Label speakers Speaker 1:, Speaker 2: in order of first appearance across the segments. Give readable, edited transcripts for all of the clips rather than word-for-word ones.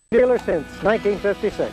Speaker 1: dealer since 1956.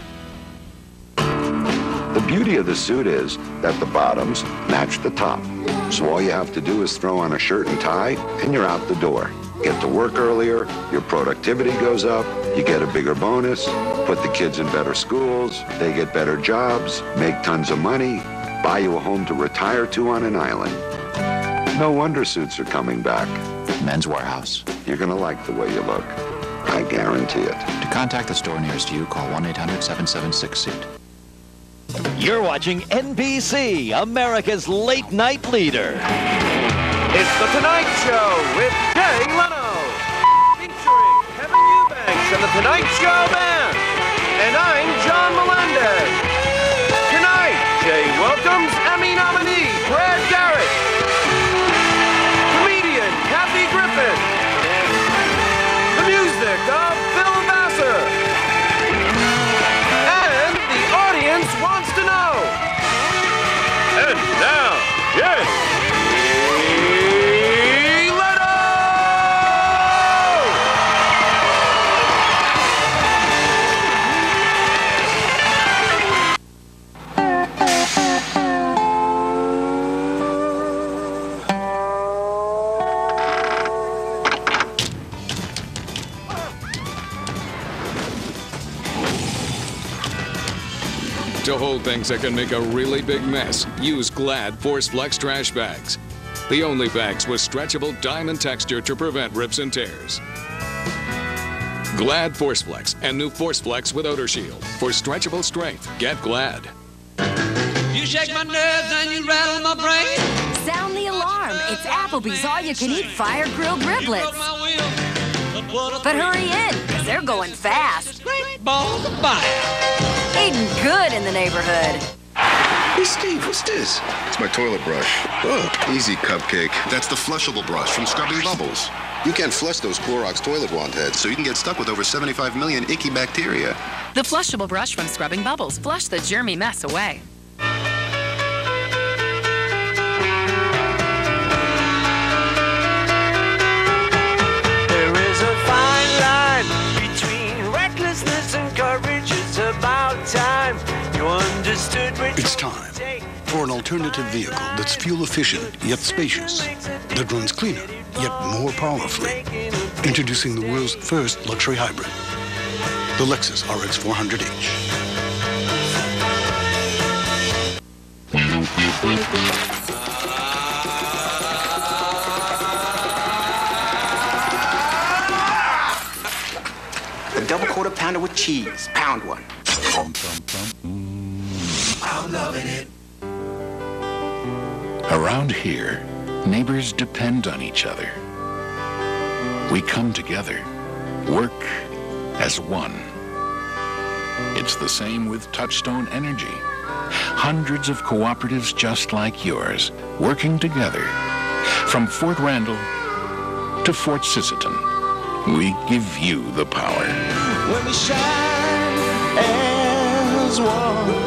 Speaker 2: The beauty of the suit is that the bottoms match the top. So all you have to do is throw on a shirt and tie, and you're out the door. Get to work earlier, your productivity goes up, you get a bigger bonus, put the kids in better schools, they get better jobs, make tons of money, buy you a home to retire to on an island. No wonder suits are coming back.
Speaker 3: Men's Warehouse.
Speaker 2: You're gonna like the way you look. I guarantee it.
Speaker 3: To contact the store nearest you, call 1-800-776-SUIT.
Speaker 4: You're watching NBC, America's late night leader.
Speaker 5: It's The Tonight Show with Jay Leno, featuring Kevin Eubanks and The Tonight Show Band. And I'm John Melendez. Tonight, Jay welcomes Emmy nominee Brad Garrett, comedian Kathy Griffin, the music of Phil Vassar, and the audience wants to know. And now, Jay Leno!
Speaker 6: To hold things that can make a really big mess, use Glad Force Flex trash bags. The only bags with stretchable diamond texture to prevent rips and tears. Glad Force Flex and new Force Flex with Odor Shield. For stretchable strength, get Glad.
Speaker 7: You shake my nerves and you rattle my brain.
Speaker 8: Sound the alarm. It's Applebee's all-you-can-eat fire-grilled riblets. But hurry in, because they're going fast.
Speaker 7: Great balls of fire.
Speaker 8: Eating good in the neighborhood.
Speaker 9: Hey, Steve, what's this? It's my toilet brush. Oh, easy, Cupcake. That's the flushable brush from Scrubbing Bubbles. You can't flush those Clorox toilet wand heads, so you can get stuck with over 75 million icky bacteria.
Speaker 10: The flushable brush from Scrubbing Bubbles. Flush the germy mess away.
Speaker 5: There is a fine line between recklessness and courage. It's about time you understood what
Speaker 11: It's time for an alternative vehicle that's fuel efficient yet spacious, that runs cleaner yet more powerfully. Introducing the world's first luxury hybrid, the Lexus RX 400h.
Speaker 12: A double quarter pounder with cheese. Pound one.
Speaker 7: I'm loving it.
Speaker 3: Around here, neighbors depend on each other. We come together, work as one. It's the same with Touchstone Energy. Hundreds of cooperatives just like yours, working together. From Fort Randall to Fort Sisseton, we give you the power.
Speaker 5: When we shine as one.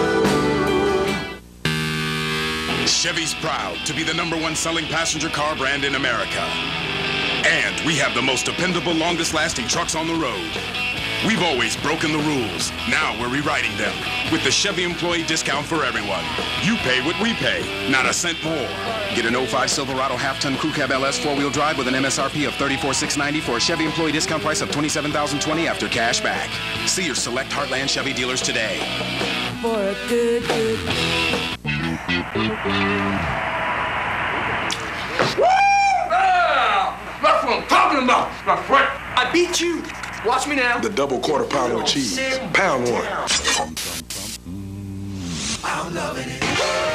Speaker 13: Chevy's proud to be the #1 selling passenger car brand in America. And we have the most dependable, longest-lasting trucks on the road. We've always broken the rules. Now we're rewriting them with the Chevy employee discount for everyone. You pay what we pay, not a cent more. Get an 05 Silverado half-ton crew cab LS 4-wheel drive with an MSRP of $34,690 for a Chevy employee discount price of $27,020 after cash back. See your select Heartland Chevy dealers today.
Speaker 5: For a good.
Speaker 7: Woo! Ah, that's what I'm talking about, my friend.
Speaker 12: I beat you. Watch me now.
Speaker 9: The double quarter pounder with cheese. Pound one.
Speaker 7: I'm loving it.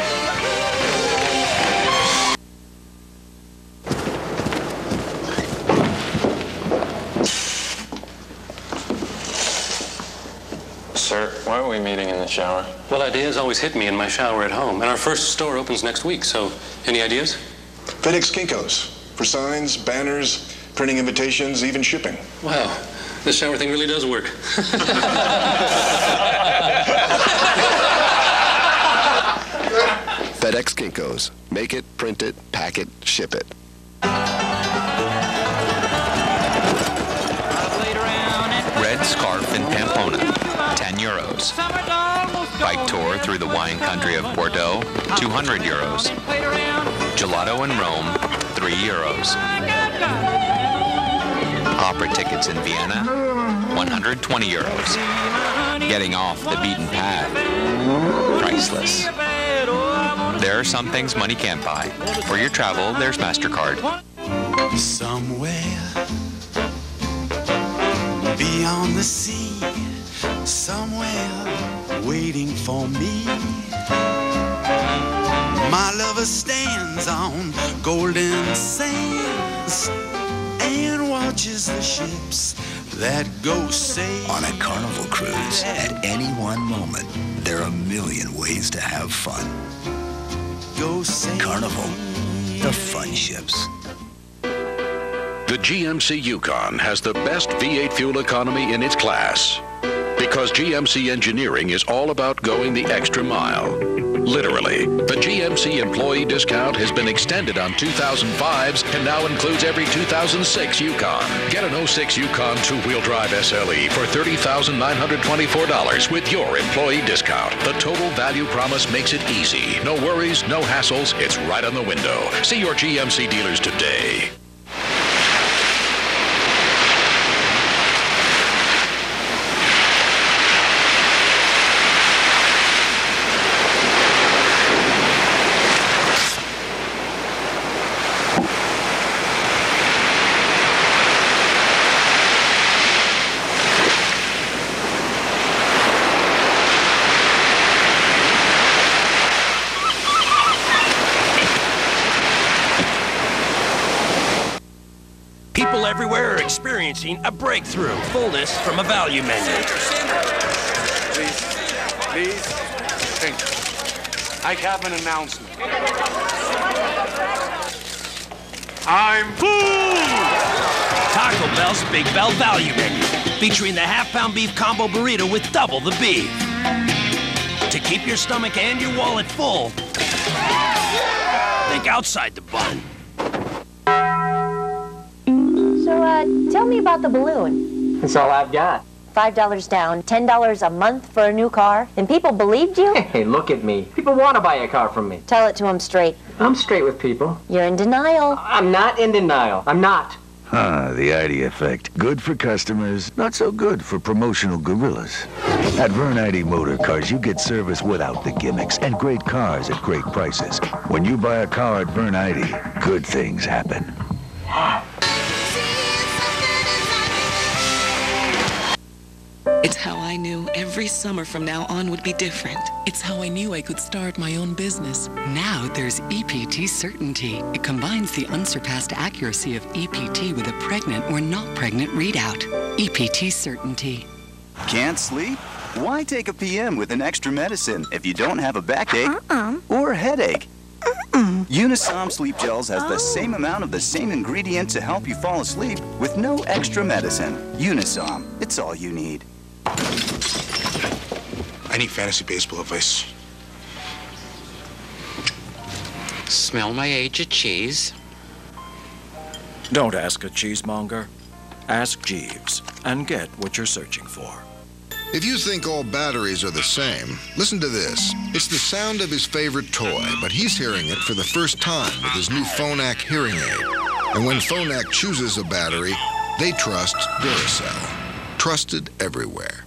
Speaker 14: Sir, why are we meeting in the shower?
Speaker 15: Well, ideas always hit me in my shower at home. And our first store opens next week, so any ideas?
Speaker 9: FedEx Kinko's. For signs, banners, printing invitations, even shipping.
Speaker 15: Wow, this shower thing really does work.
Speaker 9: FedEx Kinko's. Make it, print it, pack it, ship it.
Speaker 16: Red Scarf. euros. Bike tour through the wine country of Bordeaux, 200 euros. Gelato in Rome, 3 euros. Opera tickets in Vienna, 120 euros. Getting off the beaten path, priceless. There are some things money can't buy. For your travel, there's MasterCard.
Speaker 17: Somewhere beyond the sea, somewhere waiting for me, my lover stands on golden sands and watches the ships that go sailing.
Speaker 18: On a Carnival cruise, at any one moment, there are a million ways to have fun.
Speaker 17: Go sailing.
Speaker 18: Carnival, the fun ships.
Speaker 19: The GMC Yukon has the best V8 fuel economy in its class. Because GMC engineering is all about going the extra mile. Literally, the GMC employee discount has been extended on 2005s and now includes every 2006 Yukon. Get an 06 Yukon two-wheel drive SLE for $30,924 with your employee discount. The total value promise makes it easy. No worries, no hassles. It's right on the window. See your GMC dealers today.
Speaker 20: People everywhere are experiencing a breakthrough. Fullness from a value menu.
Speaker 12: Please. Thank you. I have an announcement. I'm full!
Speaker 20: Taco Bell's Big Bell Value Menu, featuring the half-pound beef combo burrito with double the beef. To keep your stomach and your wallet full, think outside the bun.
Speaker 21: So, tell me about the balloon.
Speaker 1: That's all I've got.
Speaker 21: $5 down, $10 a month for a new car, and people believed you?
Speaker 1: Hey, look at me. People want to buy a car from me.
Speaker 21: Tell it to them straight.
Speaker 1: I'm straight with people.
Speaker 21: You're in denial.
Speaker 1: I'm not in denial. I'm not.
Speaker 22: The ID effect. Good for customers, not so good for promotional gorillas. At Vern ID Motor Cars, you get service without the gimmicks and great cars at great prices. When you buy a car at Vern ID, good things happen.
Speaker 23: It's how I knew every summer from now on would be different.
Speaker 10: It's how I knew I could start my own business.
Speaker 23: Now there's EPT Certainty. It combines the unsurpassed accuracy of EPT with a pregnant or not pregnant readout. EPT Certainty.
Speaker 24: Can't sleep? Why take a PM with an extra medicine if you don't have a backache or a headache? Unisom Sleep Gels has the same amount of the same ingredient to help you fall asleep with no extra medicine. Unisom, it's all you need.
Speaker 9: I need fantasy baseball advice.
Speaker 12: Smell my age of cheese.
Speaker 25: Don't ask a cheesemonger. Ask Jeeves and get what you're searching for.
Speaker 26: If you think all batteries are the same, listen to this. It's the sound of his favorite toy, but he's hearing it for the first time with his new Phonak hearing aid. And when Phonak chooses a battery, they trust Duracell. Trusted everywhere.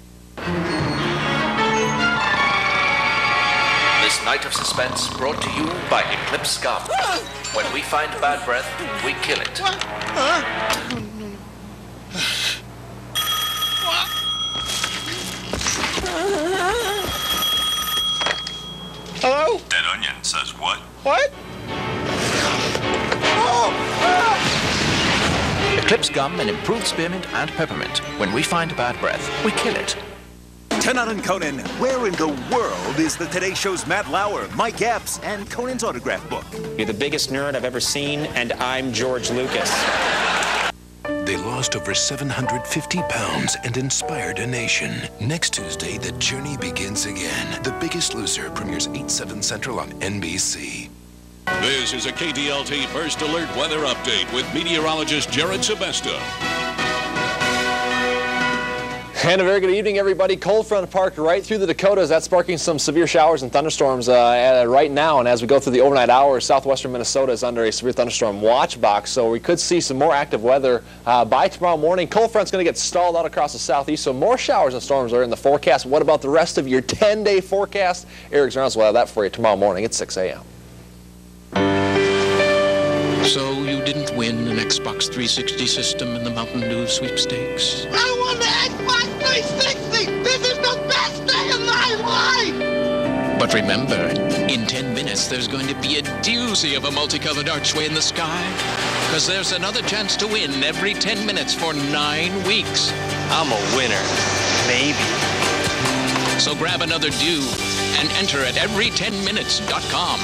Speaker 27: This night of suspense brought to you by Eclipse Gum. When we find bad breath, we kill it.
Speaker 28: Hello?
Speaker 29: Dead Onion says what?
Speaker 28: What?
Speaker 27: Eclipse Gum and improved spearmint and peppermint. When we find bad breath, we kill it.
Speaker 30: Tonight on Conan, where in the world is the Today Show's Matt Lauer, Mike Epps, and Conan's autograph book?
Speaker 31: You're the biggest nerd I've ever seen, and I'm George Lucas.
Speaker 32: They lost over 750 pounds and inspired a nation. Next Tuesday, the journey begins again. The Biggest Loser premieres 8/7 Central on NBC.
Speaker 3: This is a KTLT First Alert weather update with meteorologist Jared Sebesta.
Speaker 2: And a very good evening, everybody. Cold front parked right through the Dakotas. That's sparking some severe showers and thunderstorms right now. And as we go through the overnight hours, southwestern Minnesota is under a severe thunderstorm watch box. So we could see some more active weather by tomorrow morning. Cold front's going to get stalled out across the southeast, so more showers and storms are in the forecast. What about the rest of your 10-day forecast? Eric Zarnes will have that for you tomorrow morning at 6 a.m.
Speaker 3: So you didn't win an Xbox 360 system in the Mountain Dew sweepstakes?
Speaker 4: I won the Xbox 360! This is the best day of my life!
Speaker 3: But remember, in 10 minutes there's going to be a doozy of a multicolored archway in the sky. Because there's another chance to win every 10 minutes for 9 weeks.
Speaker 20: I'm a winner. Maybe.
Speaker 3: So grab another dew and enter at every10minutes.com.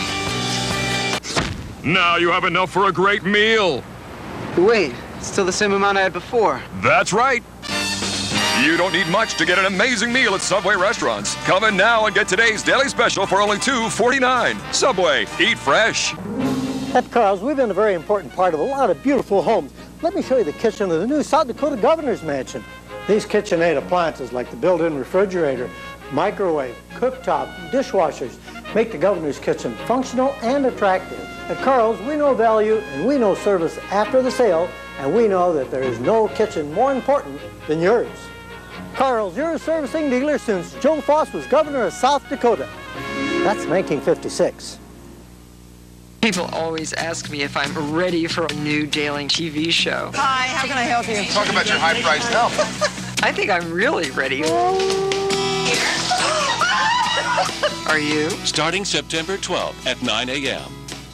Speaker 5: Now you have enough for a great meal.
Speaker 6: Wait, still the same amount I had before.
Speaker 5: That's right. You don't need much to get an amazing meal at Subway restaurants. Come in now and get today's daily special for only $2.49. Subway, eat fresh.
Speaker 7: At Carl's, we've been a very important part of a lot of beautiful homes. Let me show you the kitchen of the new South Dakota Governor's Mansion. These KitchenAid appliances like the built-in refrigerator, microwave, cooktop, dishwashers make the Governor's kitchen functional and attractive. At Carl's, we know value and we know service after the sale, and we know that there is no kitchen more important than yours. Carl's, your servicing dealer since Joe Foss was governor of South Dakota. That's 1956.
Speaker 8: People always ask me if I'm ready for a new Jailing TV show.
Speaker 11: Hi, how can I help you?
Speaker 5: Talk about your high-priced help.
Speaker 8: I think I'm really ready. Are you?
Speaker 20: Starting September 12th at 9 a.m.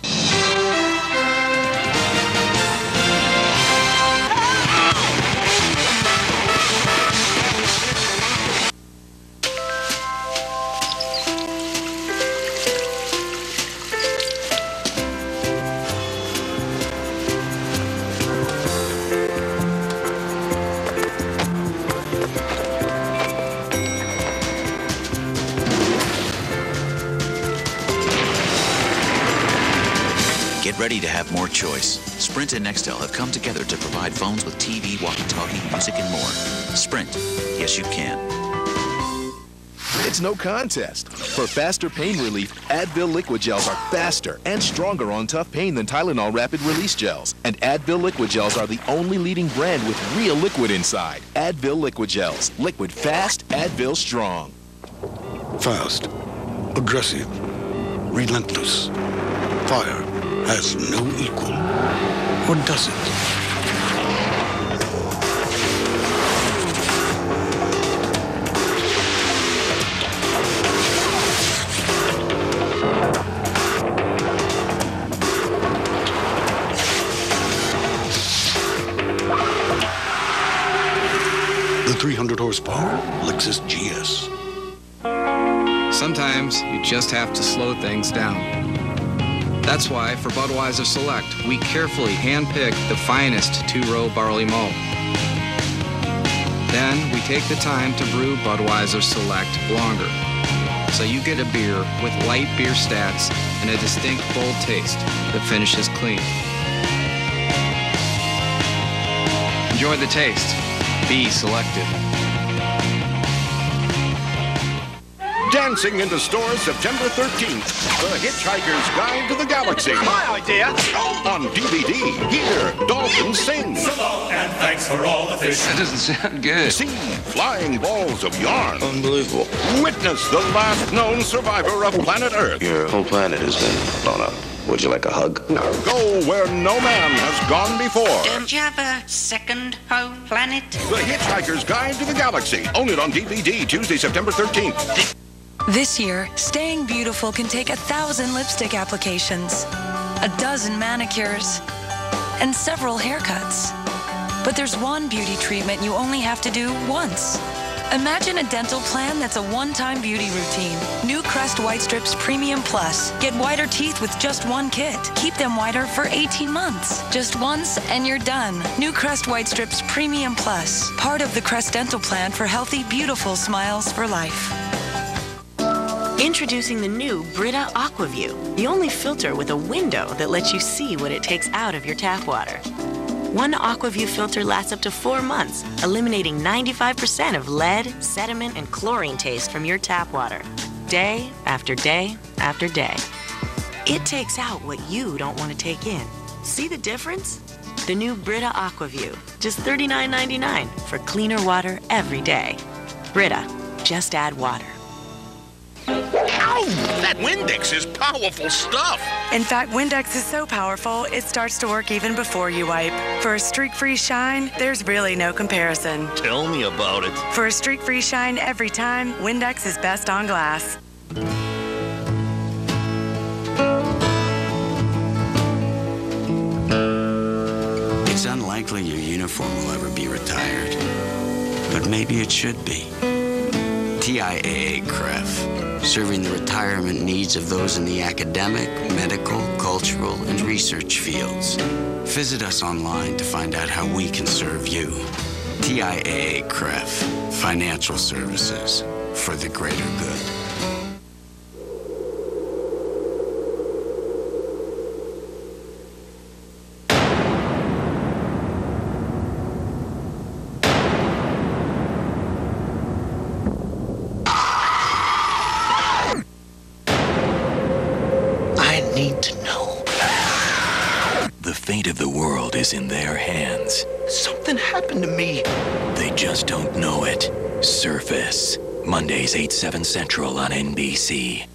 Speaker 13: Get ready to have more choice. Sprint and Nextel have come together to provide phones with TV, walkie-talkie, music, and more. Sprint. Yes, you can.
Speaker 14: It's no contest. For faster pain relief, Advil liquid gels are faster and stronger on tough pain than Tylenol rapid release gels. And Advil liquid gels are the only leading brand with real liquid inside. Advil liquid gels. Liquid fast, Advil strong.
Speaker 15: Fast, aggressive, relentless. Fire has no equal. Or does it? The 300 horsepower Lexus GS.
Speaker 16: Sometimes you just have to slow things down. That's why, for Budweiser Select, we carefully hand-pick the finest two-row barley malt. Then, we take the time to brew Budweiser Select longer, so you get a beer with light beer stats and a distinct, bold taste that finishes clean. Enjoy the taste. Be selective.
Speaker 29: Dancing into stores September 13th. The Hitchhiker's Guide to the Galaxy.
Speaker 30: My idea.
Speaker 29: On DVD. Hear dolphins sing.
Speaker 30: So long, and thanks for all the fish.
Speaker 16: That doesn't sound good.
Speaker 29: See flying balls of yarn.
Speaker 14: Unbelievable.
Speaker 29: Witness the last known survivor of planet Earth.
Speaker 14: Your whole planet has been blown up. Would you like a hug?
Speaker 29: No. Go where no man has gone before.
Speaker 11: Don't you have a second home planet?
Speaker 29: The Hitchhiker's Guide to the Galaxy. Own it on DVD Tuesday, September 13th.
Speaker 33: This year, staying beautiful can take 1,000 lipstick applications, a dozen manicures, and several haircuts. But there's one beauty treatment you only have to do once. Imagine a dental plan that's a one-time beauty routine. New Crest White Strips Premium Plus. Get whiter teeth with just one kit. Keep them whiter for 18 months. Just once and you're done. New Crest White Strips Premium Plus. Part of the Crest Dental Plan for healthy, beautiful smiles for life.
Speaker 34: Introducing the new Brita AquaView, the only filter with a window that lets you see what it takes out of your tap water.
Speaker 1: One AquaView filter lasts up to 4 months, eliminating 95% of lead, sediment, and chlorine taste from your tap water, day after day after day. It takes out what you don't want to take in. See the difference? The new Brita AquaView, just $39.99 for cleaner water every day. Brita, just add water.
Speaker 29: Ow! That Windex is powerful stuff.
Speaker 33: In fact, Windex is so powerful, it starts to work even before you wipe. For a streak-free shine, there's really no comparison.
Speaker 30: Tell me about it.
Speaker 33: For a streak-free shine every time, Windex is best on glass.
Speaker 9: It's unlikely your uniform will ever be retired, but maybe it should be. TIAA-CREF, serving the retirement needs of those in the academic, medical, cultural, and research fields. Visit us online to find out how we can serve you. TIAA-CREF, financial services for the greater good.
Speaker 32: Fate of the world is in their hands.
Speaker 30: Something happened to me.
Speaker 32: They just don't know it. Surface. Mondays 8/7 Central on NBC.